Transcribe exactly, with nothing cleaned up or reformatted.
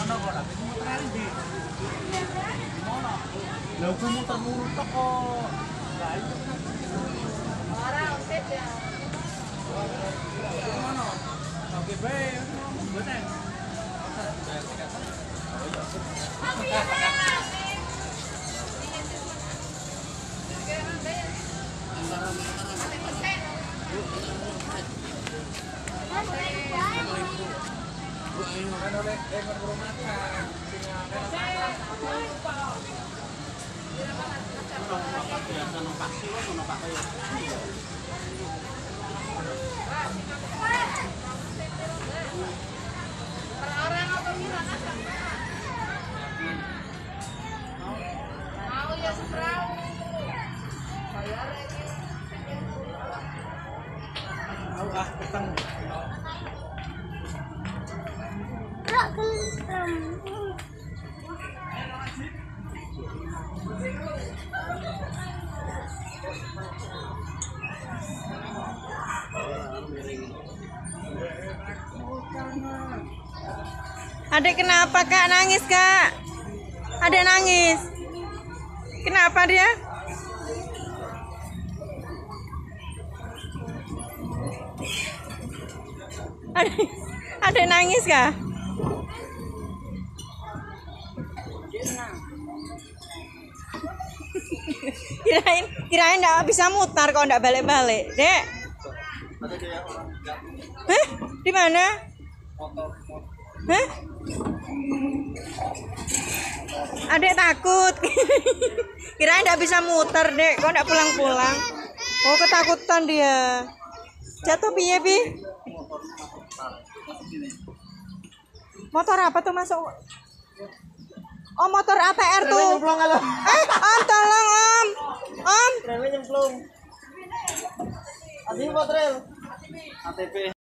Lah aku muter-muter kok. Orang sip ya. Mana? Oke bae, bener. Orang apa bilang akan mau ya seberang bayar ini Aku ah petang. Adik kenapa kak nangis kak? Adik nangis. Kenapa dia? Adik, adik nangis kak? kirain kirain nggak bisa mutar kalau nggak balik-balik, dek. Hah? Di mana? Hah? Adek takut. Kirain nggak bisa muter, dek. Kok nggak pulang-pulang? Oh, ketakutan dia. Jatuh piye, Bi? Motor apa tuh masuk? Oh, motor A T R tuh. Eh, Om, tolong, Om. Om. Remnya nyemplung. Adi motor A T P.